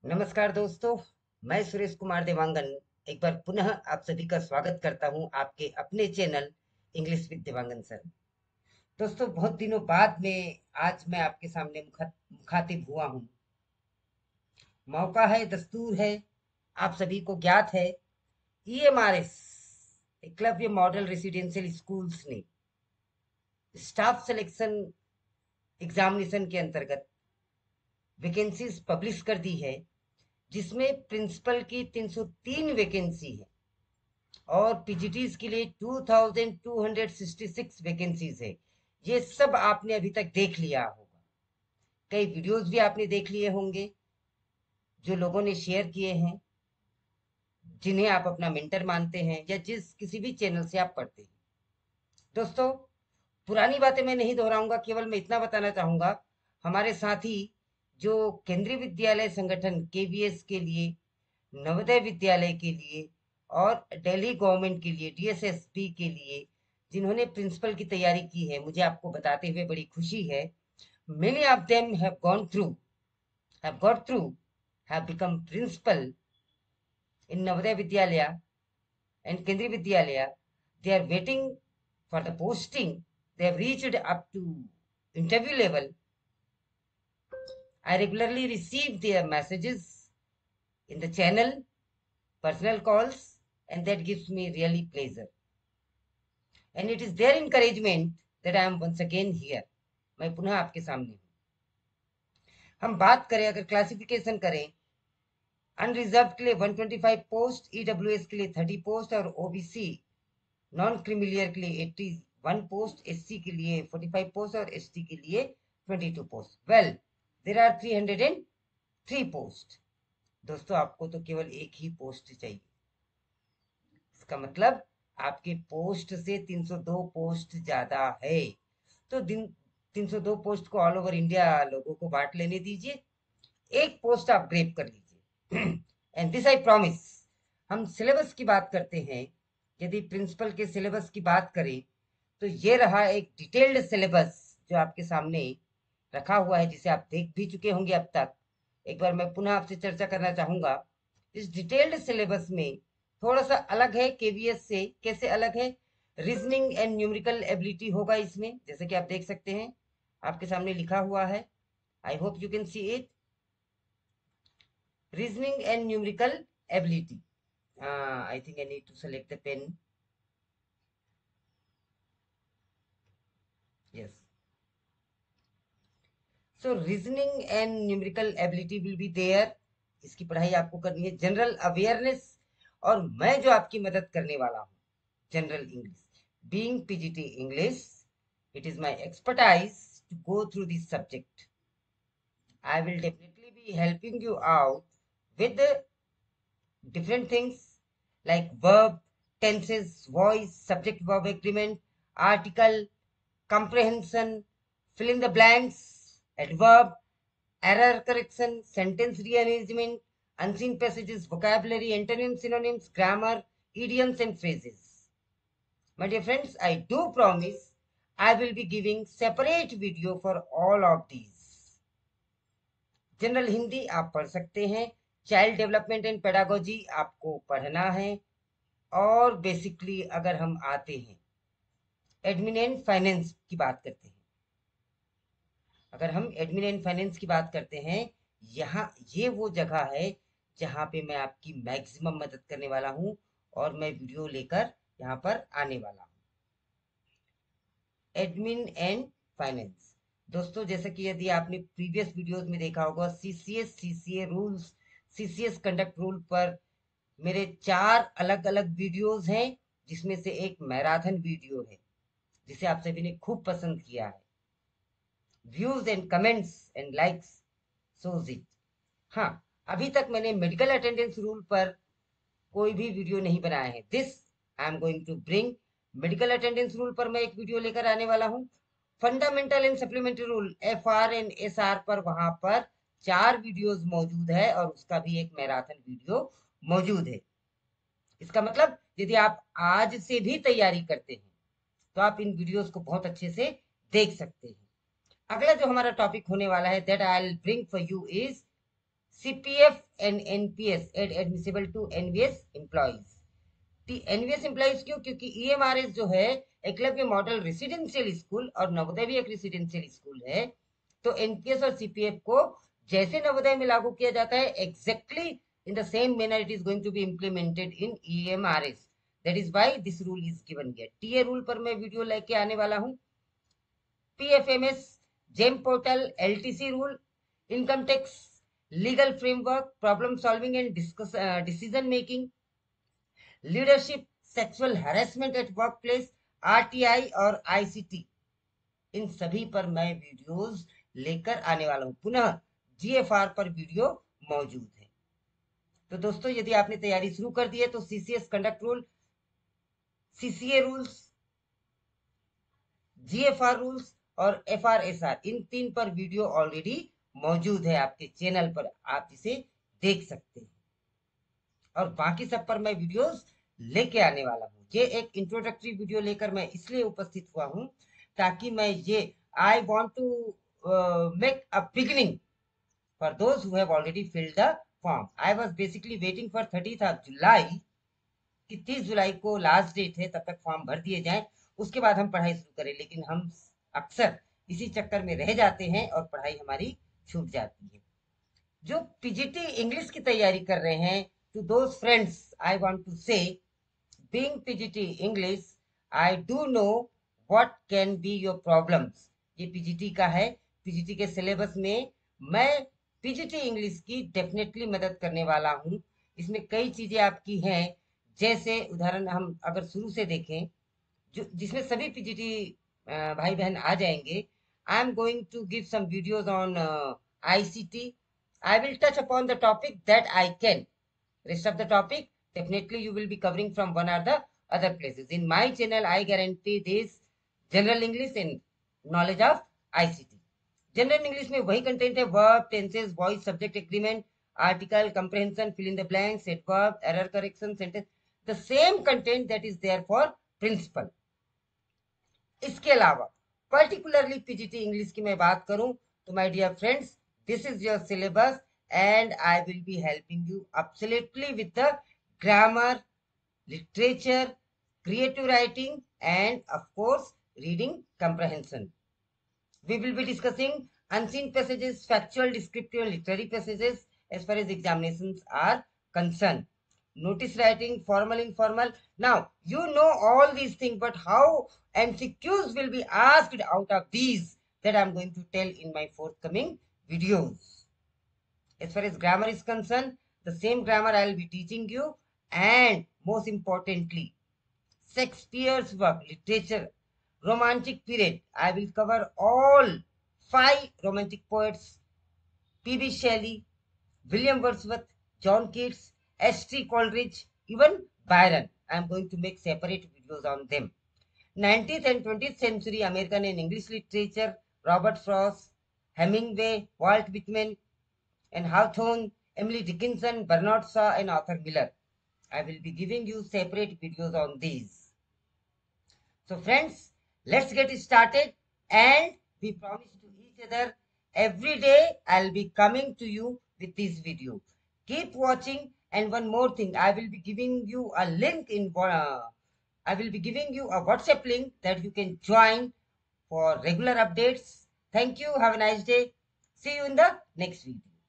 नमस्कार दोस्तों, मैं सुरेश कुमार देवांगन एक बार पुनः आप सभी का स्वागत करता हूं आपके अपने channel English with Dewangan sir. दोस्तों, बहुत दिनों बाद में आज मैं आपके सामने मुखातिब हुआ हूं। मौका है, दस्तूर है, आप सभी को ज्ञात है। EMRS Eklavya model residential schools ने स्टाफ सिलेक्शन एग्जामिनेशन के अंतर्गत वैकेंसीज पब्लिश कर दी है, जिसमें प्रिंसिपल की 303 वैकेंसी है और पीजीटीज के लिए 2266 वैकेंसीज है। ये सब आपने अभी तक देख लिया होगा। कई वीडियोस भी आपने देख लिए होंगे जो लोगों ने शेयर किए हैं, जिन्हें आप अपना मेंटर मानते हैं या जिस किसी भी चैनल से आप पढ़ते हैं। दोस्तों, पुरानी बातें मैं नहीं दोहराऊंगा, केवल मैं इतना बताना चाहूंगा। हमारे साथी जो केंद्रीय विद्यालय संगठन केवीएस के लिए, नवोदय विद्यालय के लिए और दिल्ली गवर्नमेंट के लिए डीएसएसपी के लिए जिन्होंने प्रिंसिपल की तैयारी की है, मुझे आपको बताते हुए बड़ी खुशी है। Many of them have got through, have become principal in Navodaya Vidyalaya and Kendriya Vidyalaya. They are waiting for the posting. They have reached up to interview level. I regularly receive their messages in the channel, personal calls, and that gives me really pleasure. And it is their encouragement that I am once again here. मैं पुनः आपके सामने हूँ। हम बात करें, अगर classification करें, अनरिजर्व के लिए 125 पोस्ट, ईडब्ल्यूएस के लिए 30 पोस्ट और ओबीसी नॉन क्रीमिलियर के लिए 81 पोस्ट, एससी के लिए 45 पोस्ट और एसटी के लिए 22 post. Well, there are 303 post. दोस्तों, आपको तो केवल एक ही पोस्ट चाहिए। इसका मतलब आपके पोस्ट से 302 पोस्ट ज्यादा है। तो दिन 302 पोस्ट को ऑल ओवर इंडिया लोगों को बांट लेने दीजिए, एक पोस्ट आप ग्रेप कर लीजिए। And this I promise. हम सिलेबस की बात करते हैं, यदि प्रिंसिपल के सिलेबस की बात करें तो ये रहा एक डिटेल्ड सिलेबस जो आपके सामने रखा हुआ है, जिसे आप देख भी चुके होंगे अब तक। एक बार मैं पुनः आपसे चर्चा करना चाहूंगा। इस डिटेल्ड सिलेबस में थोड़ा सा अलग है केवीएस से। कैसे अलग है? रीजनिंग एंड न्यूमेरिकल एबिलिटी होगा इसमें, जैसे कि आप देख सकते हैं, आपके सामने लिखा हुआ है। I hope you can see it. Reasoning and numerical ability. I think I need to select the pen. Yes. So reasoning and numerical ability will be there. इसकी पढ़ाई आपको करनी है। जनरल अवेयरनेस, और मैं जो आपकी मदद करने वाला हूँ, general English. Being PGT English, it is my expertise to go through this subject. I will definitely be helping you out with the different things like verb, tenses, voice, subject verb agreement, article, comprehension, fill in the blanks, adverb, error correction, sentence rearrangement, unseen passages, vocabulary, antonyms, synonyms, grammar, idioms and phrases. My dear friends, I do promise I will be giving separate video for all of these. General Hindi आप पढ़ सकते हैं, child development and pedagogy आपको पढ़ना है, और basically अगर हम आते हैं एडमिन एंड फाइनेंस की बात करते हैं, अगर हम एडमिन एंड फाइनेंस की बात करते हैं, यहाँ ये वो जगह है जहाँ पे मैं आपकी मैक्सिमम मदद करने वाला हूँ और मैं वीडियो लेकर यहाँ पर आने वाला हूँ। एडमिन एंड फाइनेंस, दोस्तों, जैसे कि यदि आपने प्रीवियस वीडियोस में देखा होगा, CCS CCA rules, CCS conduct rule पर मेरे 4 अलग अलग वीडियोस हैं, जिसमें से एक मैराथन वीडियो है जिसे आप सभी ने खूब पसंद किया है। Views and comments and likes shows it. हाँ, अभी तक मैंने मेडिकल अटेंडेंस रूल पर कोई भी वीडियो नहीं बनाया है। This I am going to bring. Medical attendance rule पर मैं एक वीडियो लेकर आने वाला हूँ। Fundamental and supplementary rule FR and SR पर वहां पर 4 वीडियोस मौजूद है और उसका भी एक मैराथन वीडियो मौजूद है। इसका मतलब यदि आप आज से भी तैयारी करते हैं तो आप इन वीडियोस को बहुत अच्छे से देख सकते हैं। अगला जो हमारा टॉपिक होने वाला है, that I will bring for you is CPF and NPS admissible to NVS employees. NVS employees क्यों? क्योंकि EMRS जो है एकलव्य मॉडल रेसिडेंशियल स्कूल और नवोदय भी एक रेसिडेंशियल स्कूल है, तो NPS और CPF को जैसे नवोदय में लागू किया जाता है exactly in the same manner it is going to be implemented in EMRS. That is why this rule is given here. TA rule पर मैं वीडियो लेके आने वाला हूँ. PFMS, GEM portal, LTC rule, income tax, legal framework, problem solving and decision making, leadership, sexual harassment at work place, RTI और ICT, इन सभी पर मैं वीडियोस लेकर आने वाला हूं. पुनः GFR पर वीडियो मौजूद है. तो दोस्तों, यदि आपने तैयारी शुरू कर दी है तो CCS conduct rule, CCA rules, GFR rules और FRSR, इन 3 पर वीडियो ऑलरेडी मौजूद है आपके चैनल पर. आप इसे देख सकते हैं और बाकी सब पर मैं वीडियोस लेके आने वाला हूँ. ये एक इंट्रोडक्टरी वीडियो लेकर मैं इसलिए उपस्थित हुआ हूँ ताकि मैं ये I want to make a beginning for those who have already filled the form. I was basically waiting for 30th July कि 30 जुलाई को लास्ट डेट है, तब तक फॉर्म भर दिए जाएं, उसके बाद हम पढ़ाई शुरू करें. लेकिन हम अक्सर इसी चक्कर में रह जाते हैं और पढ़ाई हमारी छूट जाती है. जो पीजीटी इंग्लिश की तैयारी कर रहे हैं, to those friends I want to say, being PGT English, I do know what can be your problems. ये पीजीटी का है. पीजीटी के सिलेबस में मैं पीजीटी इंग्लिश की डेफिनेटली मदद करने वाला हूँ. इसमें कई चीजें आपकी हैं, जैसे उदाहरण हम अगर शुरू से देखें, जो जिसमें सभी पीजीटी भाई बहन आ जाएंगे. I am going to give some videos on ICT. I will touch upon the topic that I can. Rest of the topic, definitely you will be covering from one or the other places. In my channel, I guarantee this general English and knowledge of ICT. General English में वही content है, verb, tenses, voice, subject, agreement, article, comprehension, fill in the blanks, adverb, error correction, sentence. The same content that is there for principal. इसके अलावा particularly PGT English की मैं बात करूं तो my dear friends, this is your syllabus and I will be helping you absolutely with the grammar, literature, creative writing and of course reading comprehension. We will be discussing unseen passages, factual, descriptive and literary passages as far as examinations are concerned. Notice writing, formal, informal. Now, you know all these things, but how MCQs will be asked out of these, that I'm going to tell in my forthcoming videos. As far as grammar is concerned, the same grammar I'll be teaching you, and most importantly, Shakespeare's work, literature, romantic period. I will cover all 5 romantic poets: P.B. Shelley, William Wordsworth, John Keats, H.T. Coleridge, even Byron. I am going to make separate videos on them. 19th and 20th century American and English literature: Robert Frost, Hemingway, Walt Whitman, and Hawthorne, Emily Dickinson, Bernard Shaw, and Arthur Miller. I will be giving you separate videos on these. So friends, let's get started, and we promise to each other every day I'll be coming to you with this video. Keep watching. And one more thing, I will be giving you a link in I will be giving you a WhatsApp link that you can join for regular updates. Thank you. Have a nice day. See you in the next video.